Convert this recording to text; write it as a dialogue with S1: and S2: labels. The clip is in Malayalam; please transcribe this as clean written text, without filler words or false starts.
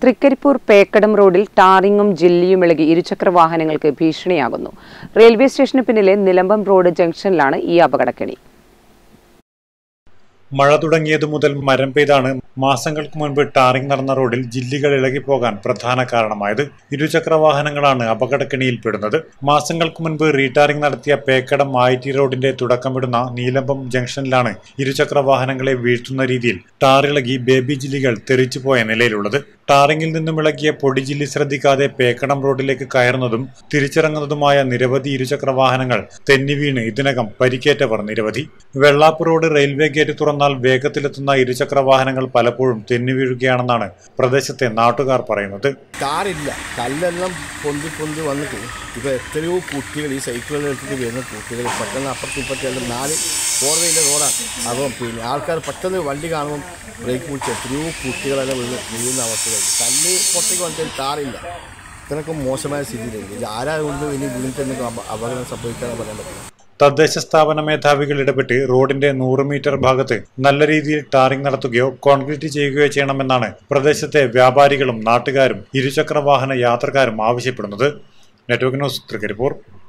S1: തൃക്കരിപ്പൂർ പേക്കടം റോഡിൽ ടാറിങ്ങും ജില്ലിയും ഇളകി ഇരുചക്ര വാഹനങ്ങൾക്ക് ഭീഷണിയാകുന്നു. റെയിൽവേ സ്റ്റേഷന് പിന്നിലെ നിലമ്പം റോഡ് ജംഗ്ഷനിലാണ് ഈ അപകടക്കെണി.
S2: മഴ തുടങ്ങിയതു മുതൽ മരം പെയ്താണ് മാസങ്ങൾക്ക് മുൻപ് ടാറിംഗ് നടന്ന റോഡിൽ ജില്ലികൾ ഇളകിപ്പോകാൻ പ്രധാന കാരണമായത്. ഇരുചക്ര വാഹനങ്ങളാണ് അപകടക്കെണിയിൽപ്പെടുന്നത്. മാസങ്ങൾക്ക് മുൻപ് റീടാറിംഗ് നടത്തിയ പേക്കടം ആയിറ്റി റോഡിന്റെ തുടക്കമിടുന്ന നീലമ്പം ജംഗ്ഷനിലാണ് ഇരുചക്ര വാഹനങ്ങളെ വീഴ്ത്തുന്ന രീതിയിൽ ടാറിളകി ബേബി ജില്ലികൾ തെറിച്ചുപോയ നിലയിലുള്ളത്. ടാറിംഗിൽ നിന്നും ഇളകിയ പൊടിജില്ലി ശ്രദ്ധിക്കാതെ പേക്കടം റോഡിലേക്ക് കയറുന്നതും തിരിച്ചിറങ്ങുന്നതുമായ നിരവധി ഇരുചക്ര വാഹനങ്ങൾ തെന്നിവീണ് ഇതിനകം പരിക്കേറ്റവർ നിരവധി. വെള്ളാപ്പ് റോഡ് റെയിൽവേ ഗേറ്റ് തുറന്നാൽ വേഗത്തിലെത്തുന്ന ഇരുചക്ര വാഹനങ്ങൾ പലപ്പോഴും തെന്നിവീഴുകയാണെന്നാണ് പ്രദേശത്തെ നാട്ടുകാർ പറയുന്നത്.
S3: കാറില്ല, കല്ലെല്ലാം പൊന്തി വന്നിട്ട് ഇപ്പൊ എത്രയോ കുട്ടികൾ ഈ സൈക്കിളുകൾ എടുത്തിട്ട് വരുന്ന കുട്ടികൾ പെട്ടെന്ന് അപ്പുറത്തിപ്പുറത്തെല്ലാം 4 4 വീലർ റോഡാണ്. അപ്പം പിന്നെ ആൾക്കാർ പെട്ടെന്ന് വണ്ടി കാണുമ്പം ബ്രേക്ക് പിടിച്ച് എത്രയോ കുട്ടികളെല്ലാം വീഴുന്ന അവസ്ഥകൾ. കല്ല് പൊട്ടേക്ക് വന്നിട്ട് കാറില്ല. ഇത്രയൊക്കെ മോശമായ സ്ഥിതിയിലേക്ക് ആരാകൊണ്ട് ഇനി വീണിട്ട് അപകടം സംഭവിക്കാതെ പറയാൻ പറ്റില്ല.
S2: തദ്ദേശ സ്ഥാപന മേധാവികൾ ഇടപെട്ട് റോഡിന്റെ 100 മീറ്റർ ഭാഗത്ത് നല്ല രീതിയിൽ ടാറിംഗ് നടത്തുകയോ കോൺക്രീറ്റ് ചെയ്യുകയോ ചെയ്യണമെന്നാണ് പ്രദേശത്തെ വ്യാപാരികളും നാട്ടുകാരും ഇരുചക്ര വാഹന യാത്രക്കാരും ആവശ്യപ്പെടുന്നത്. Network news, Trikaripur.